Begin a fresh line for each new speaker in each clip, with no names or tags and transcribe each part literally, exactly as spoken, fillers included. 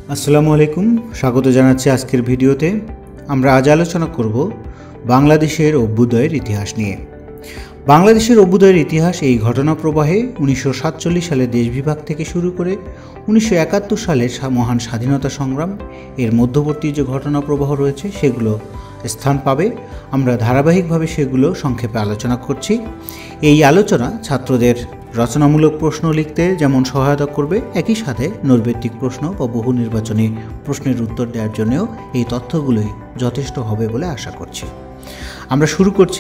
আসসালামু আলাইকুম, স্বাগত জানাচ্ছি আজকের ভিডিওতে। আমরা আজ আলোচনা করব বাংলাদেশের অভ্যুদয়ের ইতিহাস নিয়ে। বাংলাদেশের অভ্যুদয়ের ইতিহাস এই ঘটনা প্রবাহে উনিশশো সাতচল্লিশ সালে দেশ বিভাগ থেকে শুরু করে উনিশশো একাত্তর সালের মহান স্বাধীনতা সংগ্রাম এর মধ্যবর্তী যে ঘটনা প্রবাহ রয়েছে সেগুলো স্থান পাবে। আমরা ধারাবাহিকভাবে সেগুলো সংক্ষেপে আলোচনা করছি। এই আলোচনা ছাত্রদের রচনামূলক প্রশ্ন লিখতে যেমন সহায়তা করবে, একই সাথে নৈর্ব্যক্তিক প্রশ্ন বা বহু নির্বাচনী প্রশ্নের উত্তর দেওয়ার জন্যও এই তথ্যগুলোই যথেষ্ট হবে বলে আশা করছি। আমরা শুরু করছি।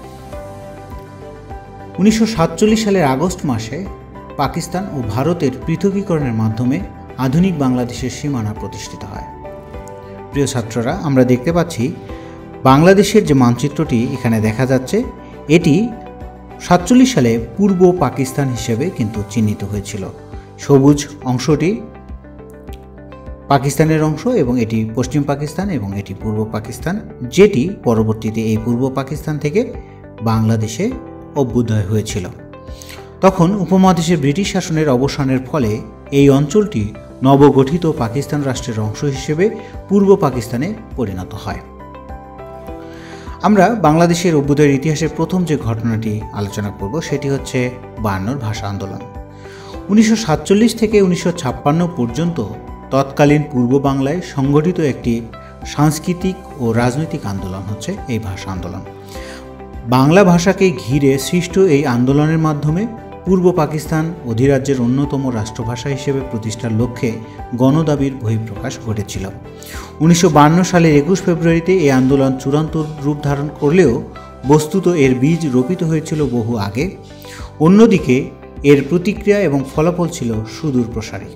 উনিশশো সাতচল্লিশ সালের আগস্ট মাসে পাকিস্তান ও ভারতের পৃথকীকরণের মাধ্যমে আধুনিক বাংলাদেশের সীমানা প্রতিষ্ঠিত হয়। প্রিয় ছাত্ররা, আমরা দেখতে পাচ্ছি বাংলাদেশের যে মানচিত্রটি এখানে দেখা যাচ্ছে, এটি সাতচল্লিশ সালে পূর্ব পাকিস্তান হিসেবে কিন্তু চিহ্নিত হয়েছিল। সবুজ অংশটি পাকিস্তানের অংশ এবং এটি পশ্চিম পাকিস্তান এবং এটি পূর্ব পাকিস্তান, যেটি পরবর্তীতে এই পূর্ব পাকিস্তান থেকে বাংলাদেশে অভ্যুদয় হয়েছিল। তখন উপমহাদেশের ব্রিটিশ শাসনের অবসানের ফলে এই অঞ্চলটি নবগঠিত পাকিস্তান রাষ্ট্রের অংশ হিসেবে পূর্ব পাকিস্তানে পরিণত হয়। আমরা বাংলাদেশের অভ্যুদয়ের ইতিহাসের প্রথম যে ঘটনাটি আলোচনা করব সেটি হচ্ছে বায়ান্নর ভাষা আন্দোলন। উনিশশো সাতচল্লিশ থেকে উনিশশো ছাপ্পান্ন পর্যন্ত তৎকালীন পূর্ব বাংলায় সংগঠিত একটি সাংস্কৃতিক ও রাজনৈতিক আন্দোলন হচ্ছে এই ভাষা আন্দোলন। বাংলা ভাষাকে ঘিরে সৃষ্ট এই আন্দোলনের মাধ্যমে পূর্ব পাকিস্তান অধিরাজ্যের অন্যতম রাষ্ট্রভাষা হিসেবে প্রতিষ্ঠার লক্ষ্যে গণদাবির বহিঃপ্রকাশ ঘটেছিল। উনিশশো বান্ন সালের একুশ ফেব্রুয়ারিতে এই আন্দোলন চূড়ান্ত রূপ ধারণ করলেও বস্তুত এর বীজ রোপিত হয়েছিল বহু আগে। অন্যদিকে এর প্রতিক্রিয়া এবং ফলাফল ছিল সুদূর প্রসারী।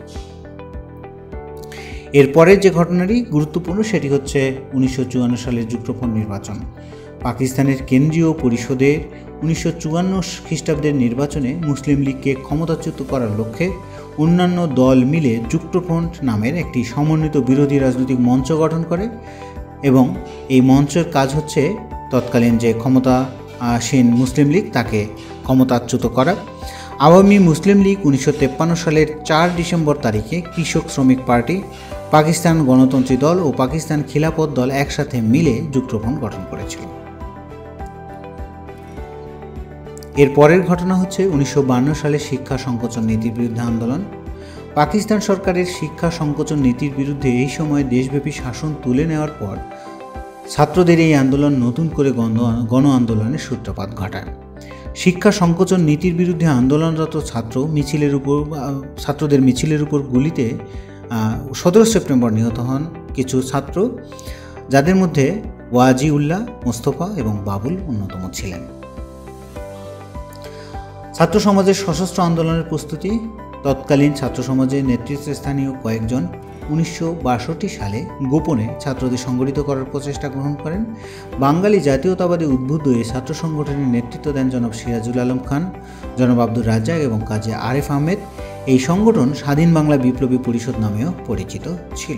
এরপরের যে ঘটনাটি গুরুত্বপূর্ণ সেটি হচ্ছে উনিশশো চুয়ান্ন সালের যুক্তফ্রন্ট নির্বাচন। পাকিস্তানের কেন্দ্রীয় পরিষদের উনিশশো চুয়ান্ন খ্রিস্টাব্দের নির্বাচনে মুসলিম লীগকে ক্ষমতাচ্যুত করার লক্ষ্যে অন্যান্য দল মিলে যুক্তফ্রন্ট নামের একটি সমন্বিত বিরোধী রাজনৈতিক মঞ্চ গঠন করে এবং এই মঞ্চের কাজ হচ্ছে তৎকালীন যে ক্ষমতাসীন মুসলিম লীগ তাকে ক্ষমতাচ্যুত করা। আওয়ামী মুসলিম লীগ উনিশশো তেপ্পান্ন সালের চার ডিসেম্বর তারিখে কৃষক শ্রমিক পার্টি, পাকিস্তান গণতন্ত্রী দল ও পাকিস্তান খিলাফত দল একসাথে মিলে যুক্তফ্রন্ট গঠন করেছিল। এর পরের ঘটনা হচ্ছে উনিশশো বান্ন সালে শিক্ষা সংকোচন নীতির বিরুদ্ধে আন্দোলন। পাকিস্তান সরকারের শিক্ষা সংকোচন নীতির বিরুদ্ধে এই সময় দেশব্যাপী শাসন তুলে নেওয়ার পর ছাত্রদের এই আন্দোলন নতুন করে গণ আন্দোলনের সূত্রপাত ঘটায়। শিক্ষা সংকোচন নীতির বিরুদ্ধে আন্দোলনরত ছাত্র মিছিলের উপর ছাত্রদের মিছিলের উপর গুলিতে সতেরো সেপ্টেম্বর নিহত হন কিছু ছাত্র, যাদের মধ্যে ওয়াজি উল্লাহ, মোস্তফা এবং বাবুল অন্যতম ছিলেন। ছাত্র সমাজের সশস্ত্র আন্দোলনের প্রস্তুতি। তৎকালীন ছাত্র সমাজের নেতৃত্বস্থানীয় কয়েকজন উনিশশো বাষট্টি সালে গোপনে ছাত্রদের সংগঠিত করার প্রচেষ্টা গ্রহণ করেন। বাঙালি জাতীয়তাবাদী উদ্বুদ্ধ এই ছাত্র সংগঠনের নেতৃত্ব দেন জনাব সিরাজুল আলম খান, জনাব আব্দুর রাজ্জাক এবং কাজী আরিফ আহমেদ। এই সংগঠন স্বাধীন বাংলা বিপ্লবী পরিষদ নামেও পরিচিত ছিল।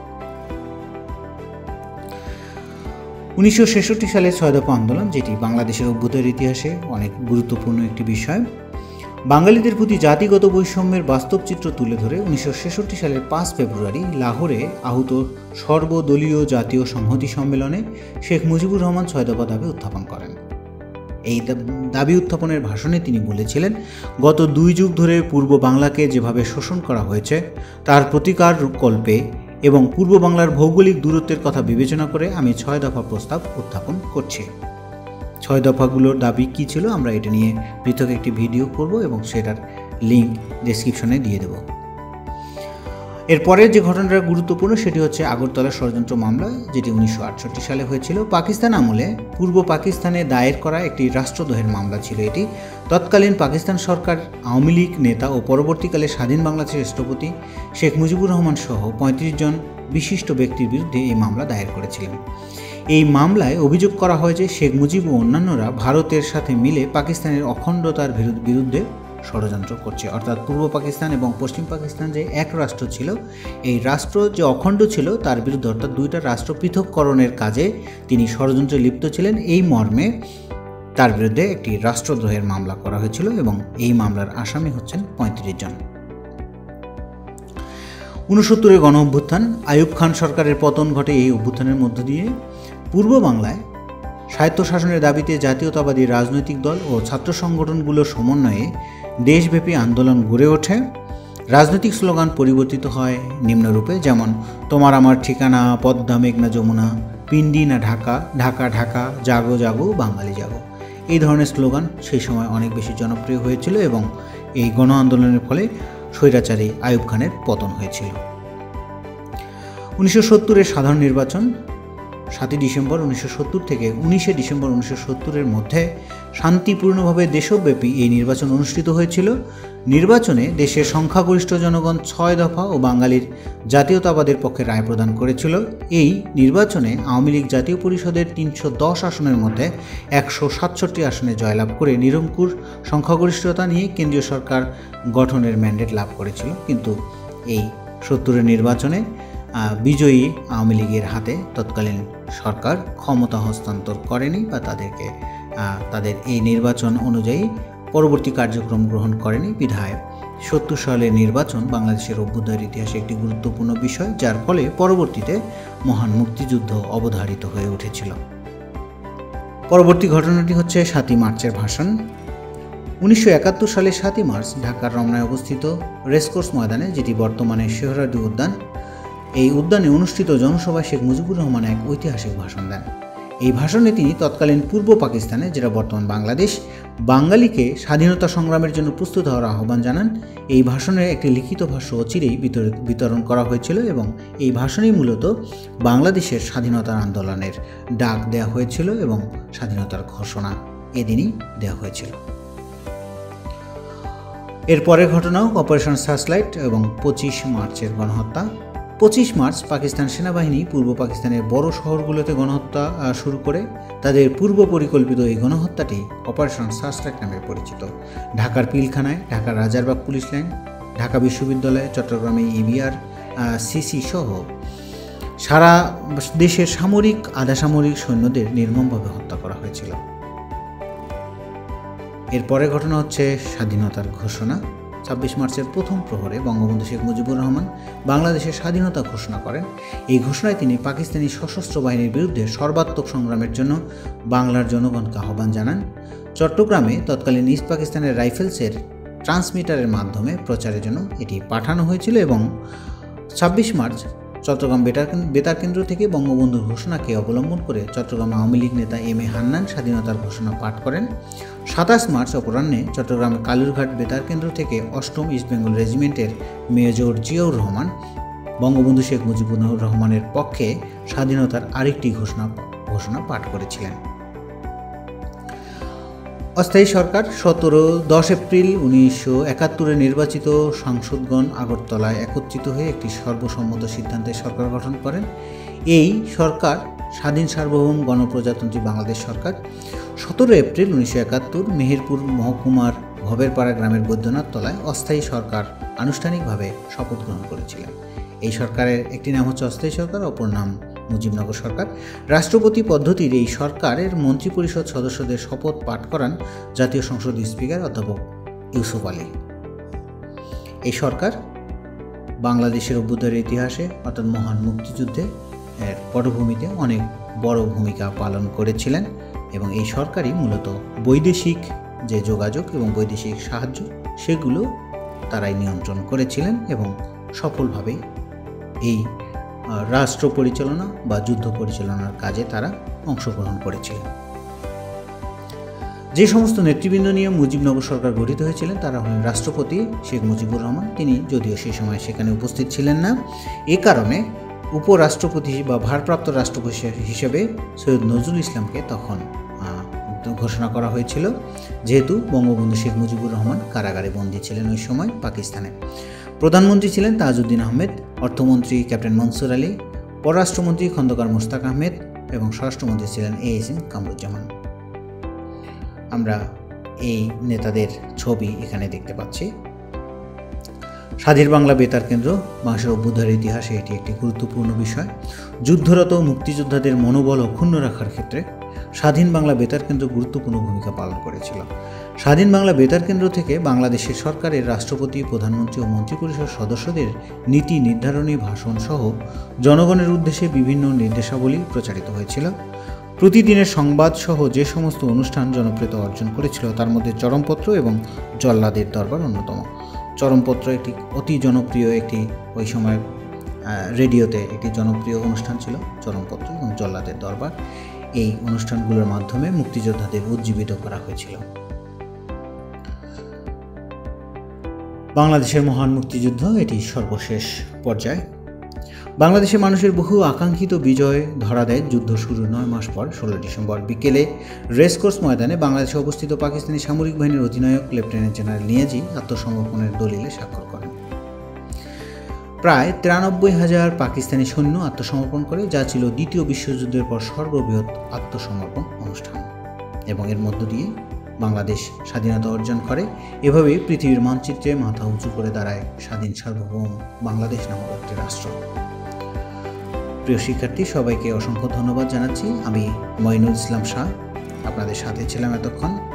উনিশশো ছেষট্টি সালে ছয় দফা আন্দোলন, যেটি বাংলাদেশের অভ্যুদয়ের ইতিহাসে অনেক গুরুত্বপূর্ণ একটি বিষয়। বাঙালিদের প্রতি জাতিগত বৈষম্যের বাস্তব চিত্র তুলে ধরে উনিশশো ছেষট্টি সালের পাঁচ ফেব্রুয়ারি লাহোরে আহুত সর্বদলীয় জাতীয় সংহতি সম্মেলনে শেখ মুজিবুর রহমান ছয় দফা দাবি উত্থাপন করেন। এই দাবি উত্থাপনের ভাষণে তিনি বলেছিলেন, গত দুই যুগ ধরে পূর্ব বাংলাকে যেভাবে শোষণ করা হয়েছে তার প্রতিকার কল্পে এবং পূর্ব বাংলার ভৌগোলিক দূরত্বের কথা বিবেচনা করে আমি ছয় দফা প্রস্তাব উত্থাপন করছি। ছয় দফাগুলোর দাবি কী ছিল আমরা এটা নিয়ে পৃথক একটি ভিডিও করব এবং সেটার লিঙ্ক ডেসক্রিপশনে দিয়ে দেব। এরপরের যে ঘটনাটা গুরুত্বপূর্ণ সেটি হচ্ছে আগরতলা ষড়যন্ত্র মামলা, যেটি উনিশশো আটষট্টি সালে হয়েছিল। পাকিস্তান আমলে পূর্ব পাকিস্তানে দায়ের করা একটি রাষ্ট্রদ্রোহের মামলা ছিল এটি। তৎকালীন পাকিস্তান সরকার আওয়ামী লীগ নেতা ও পরবর্তীকালে স্বাধীন বাংলাদেশের রাষ্ট্রপতি শেখ মুজিবুর রহমান সহ পঁয়ত্রিশ জন বিশিষ্ট ব্যক্তির বিরুদ্ধে এই মামলা দায়ের করেছিলেন। এই মামলায় অভিযোগ করা হয় যে শেখ মুজিব ও অন্যান্যরা ভারতের সাথে মিলে পাকিস্তানের অখণ্ডতার বিরুদ্ধে ষড়যন্ত্র করছে, অর্থাৎ পূর্ব পাকিস্তান এবং পশ্চিম পাকিস্তান যে এক রাষ্ট্র ছিল, এই রাষ্ট্র যে অখণ্ড ছিল তার বিরুদ্ধে, অর্থাৎ দুইটা রাষ্ট্র পৃথককরণের কাজে তিনি ষড়যন্ত্রে লিপ্ত ছিলেন। এই মর্মে তার বিরুদ্ধে একটি রাষ্ট্রদ্রোহের মামলা করা হয়েছিল এবং এই মামলার আসামি হচ্ছেন পঁয়ত্রিশ জন। ঊনসত্তরের গণ অভ্যুত্থান, আইয়ুব খান সরকারের পতন ঘটে। এই অভ্যুত্থানের মধ্য দিয়ে পূর্ব বাংলায় স্বায়ত্তশাসনের দাবিতে জাতীয়তাবাদী রাজনৈতিক দল ও ছাত্র সংগঠনগুলোর সমন্বয়ে দেশব্যাপী আন্দোলন গড়ে ওঠে। রাজনৈতিক স্লোগান পরিবর্তিত হয় নিম্নরূপে, যেমন তোমার আমার ঠিকানা, পদ্মা মেঘনা যমুনা, পিন্ডি না ঢাকা, ঢাকা ঢাকা, জাগো জাগো বাঙালি জাগো। এই ধরনের স্লোগান সেই সময় অনেক বেশি জনপ্রিয় হয়েছিল এবং এই গণ আন্দোলনের ফলে স্বৈরাচারী আইয়ুব খানের পতন হয়েছিল। উনিশশো সত্তরের সাধারণ নির্বাচন সাতই ডিসেম্বর উনিশশো সত্তর থেকে উনিশে ডিসেম্বর উনিশশো সত্তরের মধ্যে শান্তিপূর্ণভাবে দেশব্যাপী এই নির্বাচন অনুষ্ঠিত হয়েছিল। নির্বাচনে দেশের সংখ্যাগরিষ্ঠ জনগণ ছয় দফা ও বাঙালির জাতীয়তাবাদের পক্ষে রায় প্রদান করেছিল। এই নির্বাচনে আওয়ামী লীগ জাতীয় পরিষদের তিনশো দশ আসনের মধ্যে একশো সাতষট্টি আসনে জয়লাভ করে নিরঙ্কুশ সংখ্যাগরিষ্ঠতা নিয়ে কেন্দ্রীয় সরকার গঠনের ম্যান্ডেট লাভ করেছিল। কিন্তু এই সত্তরের নির্বাচনে বিজয়ী আওয়ামী লীগের হাতে তৎকালীন সরকার ক্ষমতা হস্তান্তর করেনি বা তাদেরকে তাদের এই নির্বাচন অনুযায়ী পরবর্তী কার্যক্রম গ্রহণ করেনি। বিধায় সত্তর সালের নির্বাচন বাংলাদেশের অভ্যুদয়ের ইতিহাসে একটি গুরুত্বপূর্ণ বিষয়, যার ফলে পরবর্তীতে মহান মুক্তিযুদ্ধ অবধারিত হয়ে উঠেছিল। পরবর্তী ঘটনাটি হচ্ছে সাতই মার্চের ভাষণ। উনিশশো একাত্তর সালের সাতই মার্চ ঢাকার রমনায় অবস্থিত রেসকোর্স ময়দানে, যেটি বর্তমানে সোহরাওয়ার্দী উদ্যান, এই উদ্যানে অনুষ্ঠিত জনসভায় শেখ মুজিবুর রহমান এক ঐতিহাসিক ভাষণ দেন। এই ভাষণে তিনি তৎকালীন পূর্ব পাকিস্তানে, যেটা বর্তমান বাংলাদেশ, বাঙালিকে স্বাধীনতা সংগ্রামের জন্য প্রস্তুত হওয়ার আহ্বান জানান। এই ভাষণের একটি লিখিত ভাষ্য অচিরেই বিতরণ করা হয়েছিল এবং এই ভাষণেই মূলত বাংলাদেশের স্বাধীনতার আন্দোলনের ডাক দেওয়া হয়েছিল এবং স্বাধীনতার ঘোষণা এদিনই দেওয়া হয়েছিল। এর পরের ঘটনাও অপারেশন সার্চলাইট এবং পঁচিশ মার্চের গণহত্যা। পঁচিশ মার্চ পাকিস্তান সেনাবাহিনী পূর্ব পাকিস্তানের বড় শহরগুলোতে গণহত্যা শুরু করে। তাদের পূর্ব পরিকল্পিত এই গণহত্যাটি অপারেশন সার্চলাইট নামে পরিচিত। ঢাকার পিলখানায়, ঢাকার রাজারবাগ পুলিশ লাইন, ঢাকা বিশ্ববিদ্যালয়ে, চট্টগ্রামে ইবিআর, সিসি সহ সারা দেশের সামরিক আধা সামরিক সৈন্যদের নির্মমভাবে হত্যা করা হয়েছিল। এরপরে ঘটনা হচ্ছে স্বাধীনতার ঘোষণা। ছাব্বিশ মার্চের প্রথম প্রহরে বঙ্গবন্ধু শেখ মুজিবুর রহমান বাংলাদেশের স্বাধীনতা ঘোষণা করেন। এই ঘোষণায় তিনি পাকিস্তানি সশস্ত্র বাহিনীর বিরুদ্ধে সর্বাত্মক সংগ্রামের জন্য বাংলার জনগণকে আহ্বান জানান। চট্টগ্রামে তৎকালীন ইস্ট পাকিস্তানের রাইফেলসের ট্রান্সমিটারের মাধ্যমে প্রচারের জন্য এটি পাঠানো হয়েছিল এবং ছাব্বিশ মার্চ চট্টগ্রাম বেতার বেতার কেন্দ্র থেকে বঙ্গবন্ধুর ঘোষণাকে অবলম্বন করে চট্টগ্রাম আওয়ামী লীগ নেতা এম এ হান্নান স্বাধীনতার ঘোষণা পাঠ করেন। সাতাশ মার্চ অপরাহ্নে চট্টগ্রামের কালুরঘাট বেতার কেন্দ্র থেকে অষ্টম ইস্ট বেঙ্গল রেজিমেন্টের মেজর জিয়াউর রহমান বঙ্গবন্ধু শেখ মুজিবুর রহমানের পক্ষে স্বাধীনতার আরেকটি ঘোষণা ঘোষণা পাঠ করেছিলেন। অস্থায়ী সরকার সতেরো দশ এপ্রিল উনিশশো একাত্তরে নির্বাচিত সাংসদগণ আগরতলায় একত্রিত হয়ে একটি সর্বসম্মত সিদ্ধান্তে সরকার গঠন করেন। এই সরকার স্বাধীন সার্বভৌম গণপ্রজাতন্ত্রী বাংলাদেশ সরকার সতেরো এপ্রিল উনিশশো একাত্তর মেহেরপুর মহকুমার ভবেরপাড়া গ্রামের বৈদ্যনাথ তলায় অস্থায়ী সরকার আনুষ্ঠানিকভাবে শপথ গ্রহণ করেছিলেন। এই সরকারের একটি নাম হচ্ছে অস্থায়ী সরকার, অপর নাম মুজিবনগর সরকার। রাষ্ট্রপতি পদ্ধতির এই সরকারের মন্ত্রিপরিষদ সদস্যদের শপথ পাঠ করান জাতীয় সংসদ স্পিকার অধ্যাপক ইউসুফ আলী। এই সরকার বাংলাদেশের অভ্যুদয়ের ইতিহাসে অর্থাৎ মহান মুক্তিযুদ্ধে এর পটভূমিতে অনেক বড় ভূমিকা পালন করেছিলেন এবং এই সরকারই মূলত বৈদেশিক যে যোগাযোগ এবং বৈদেশিক সাহায্য সেগুলো তারাই নিয়ন্ত্রণ করেছিলেন এবং সফলভাবে এই রাষ্ট্র পরিচালনা বা যুদ্ধ পরিচালনার কাজে তারা অংশগ্রহণ করেছিলেন। যে সমস্ত নেতৃবৃন্দ নিয়ে মুজিবনগর সরকার গঠিত হয়েছিলেন তারা হলেন রাষ্ট্রপতি শেখ মুজিবুর রহমান, তিনি যদিও সেই সময় সেখানে উপস্থিত ছিলেন না। এ কারণে উপরাষ্ট্রপতি বা ভারপ্রাপ্ত রাষ্ট্রপতি হিসেবে সৈয়দ নজরুল ইসলামকে তখন ঘোষণা করা হয়েছিল, যেহেতু বঙ্গবন্ধু শেখ মুজিবুর রহমান কারাগারে বন্দী ছিলেন ওই সময় পাকিস্তানে। প্রধানমন্ত্রী ছিলেন তাজউদ্দিন আহমেদ, অর্থমন্ত্রী ক্যাপ্টেন মনসুর আলী, পররাষ্ট্রমন্ত্রী খন্দকার মোশতাক আহমেদ এবং স্বরাষ্ট্রমন্ত্রী ছিলেন এ এস এম কামরুজ্জামান। আমরা এই নেতাদের ছবি এখানে দেখতে পাচ্ছি। স্বাধীন বাংলা বেতার কেন্দ্র বাংলাদেশের অভ্যুদয়ের ইতিহাসে এটি একটি গুরুত্বপূর্ণ বিষয়। যুদ্ধরত মুক্তিযোদ্ধাদের মনোবল অক্ষুণ্ণ রাখার ক্ষেত্রে স্বাধীন বাংলা বেতার কেন্দ্র গুরুত্বপূর্ণ ভূমিকা পালন করেছিল। স্বাধীন বাংলা বেতার কেন্দ্র থেকে বাংলাদেশের সরকারের রাষ্ট্রপতি, প্রধানমন্ত্রী ও মন্ত্রিপরিষদ সদস্যদের নীতি নির্ধারণী ভাষণ সহ জনগণের উদ্দেশ্যে বিভিন্ন নির্দেশাবলী প্রচারিত হয়েছিল। প্রতিদিনের সংবাদ সহ যে সমস্ত অনুষ্ঠান জনপ্রিয়তা অর্জন করেছিল তার মধ্যে চরমপত্র এবং জল্লাদের দরবার অন্যতম। চরমপত্র একটি অতি জনপ্রিয় একটি ওই সময় রেডিওতে একটি জনপ্রিয় অনুষ্ঠান ছিল চরমপত্র, এবং জল্লাদের দরবার এই অনুষ্ঠানগুলোর মাধ্যমে মুক্তিযোদ্ধাদের উজ্জীবিত করা হয়েছিল। বাংলাদেশের মহান মুক্তিযুদ্ধ এটি সর্বশেষ পর্যায়ে। বাংলাদেশের মানুষের বহু আকাঙ্ক্ষিত বিজয় ধরা দেয় যুদ্ধ শুরুর নয় মাস পর ষোলো ডিসেম্বর বিকেলে রেসকোর্স ময়দানে বাংলাদেশে অবস্থিত পাকিস্তানি সামরিক বাহিনীর অধিনায়ক লেফটেন্যান্ট জেনারেল নিয়াজি আত্মসমর্পণের দলিলে স্বাক্ষর করেন। প্রায় তিরানব্বই হাজার পাকিস্তানি সৈন্য আত্মসমর্পণ করে, যা ছিল দ্বিতীয় বিশ্বযুদ্ধের পর সর্ববৃহৎ আত্মসমর্পণ অনুষ্ঠান, এবং এর মধ্য দিয়ে বাংলাদেশ স্বাধীনতা অর্জন করে। এভাবেই পৃথিবীর মানচিত্রে মাথা উঁচু করে দাঁড়ায় স্বাধীন সার্বভৌম বাংলাদেশ নামক একটি রাষ্ট্র। প্রিয় শিক্ষার্থী, সবাইকে অসংখ্য ধন্যবাদ জানাচ্ছি। আমি মঈনুল ইসলাম শাহ আপনাদের সাথে ছিলাম এতক্ষণ।